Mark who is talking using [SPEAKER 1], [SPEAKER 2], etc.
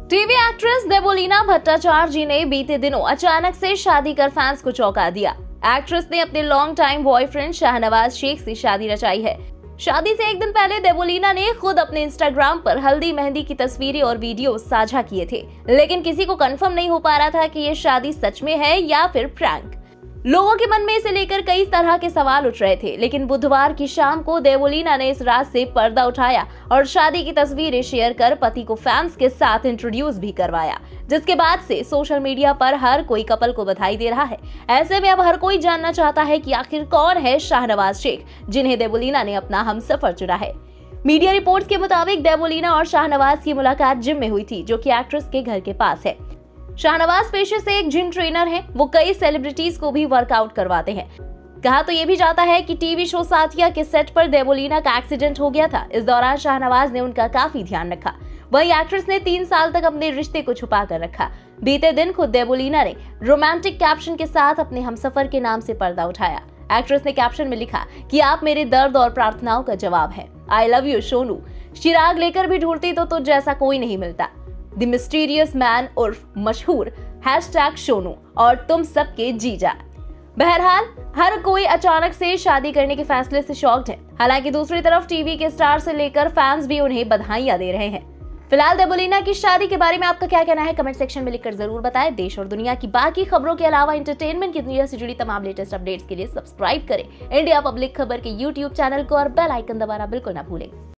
[SPEAKER 1] TV actress Devoleena Bhattacharjee ji ने बीते दिनों अचानक से शादी कर फैंस को चौंका दिया। एक्ट्रेस ने अपने long time boyfriend Shahnawaz Sheikh से शादी रचाई है। शादी से एक दिन पहले देवोलीना ने खुद अपने इंस्टाग्राम पर हल्दी मेहंदी की तस्वीरें और वीडियो साझा किए थे, लेकिन किसी को कंफर्म नहीं हो पा रहा था कि ये शादी सच में है या फिर प्रैंक। लोगों के मन में इसे लेकर कई तरह के सवाल उठ रहे थे, लेकिन बुधवार की शाम को देवोलीना ने इस राज से पर्दा उठाया और शादी की तस्वीरें शेयर कर पति को फैंस के साथ इंट्रोड्यूस भी करवाया, जिसके बाद से सोशल मीडिया पर हर कोई कपल को बधाई दे रहा है। ऐसे में अब हर कोई जानना चाहता है कि आखिर कौन है शाहनवाज शेख, जिन्हें देवोलीना ने अपना हमसफर चुना है। मीडिया रिपोर्ट्स के मुताबिक देवोलीना और शाहनवाज की मुलाकात जिम में हुई थी, जो कि एक्ट्रेस के घर के पास है। शाहनवाज पेशे से एक जिम ट्रेनर हैं। वो कई सेलिब्रिटीज को भी वर्कआउट करवाते हैं। कहा तो ये भी जाता है कि टीवी शो साथिया के सेट पर देवोलीना का एक्सीडेंट हो गया था। इस दौरान शाहनवाज ने उनका काफी ध्यान रखा। वहीं एक्ट्रेस ने 3 साल तक अपने रिश्ते को छुपा कर रखा। बीते दिन खुद देवोलीना ने रोमांटिक कैप्शन के साथ अपने हमसफर के नाम से पर्दा उठाया। एक्ट्रेस ने कैप्शन में लिखा कि आप मेरे दर्द और प्रार्थनाओं का जवाब है। आई लव यू सोनू, चिराग लेकर भी ढूंढती तो तुझ जैसा कोई नहीं मिलता। द मिस्टीरियस मैन उर्फ मशहूर #सोनू और तुम सबके जीजा। बहरहाल हर कोई अचानक से शादी करने के फैसले से शॉक्ड है। हालांकि दूसरी तरफ टीवी के स्टार से लेकर फैंस भी उन्हें बधाइयां दे रहे हैं। फिलहाल देवोलीना की शादी के बारे में आपका क्या कहना है, कमेंट सेक्शन में लिखकर जरूर बताएं। देश और दुनिया की बाकी खबरों के अलावा एंटरटेनमेंट की दुनिया से जुड़ी तमाम लेटेस्ट अपडेट्स के लिए सब्सक्राइब करें इंडिया पब्लिक खबर के YouTube चैनल को और बेल आइकन दबाना बिल्कुल ना भूलें।